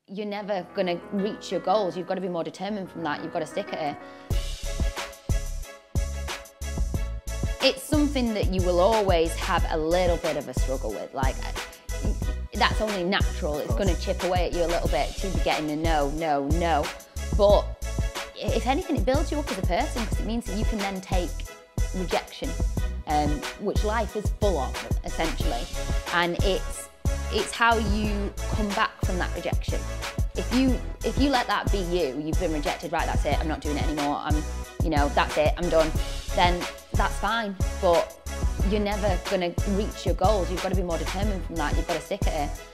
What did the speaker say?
you're never going to reach your goals. You've got to be more determined from that. You've got to stick at it. It's something that you will always have a little bit of a struggle with. Like, that's only natural. It's going to chip away at you a little bit to be getting a no, no, no. But if anything, it builds you up as a person, because it means that you can then take rejection, which life is full of, essentially. And it's how you come back from that rejection. If you let that be you, you've been rejected, right, that's it, I'm not doing it anymore, that's it, I'm done, then that's fine. But you're never going to reach your goals. You've got to be more determined from that. You've got to stick at it.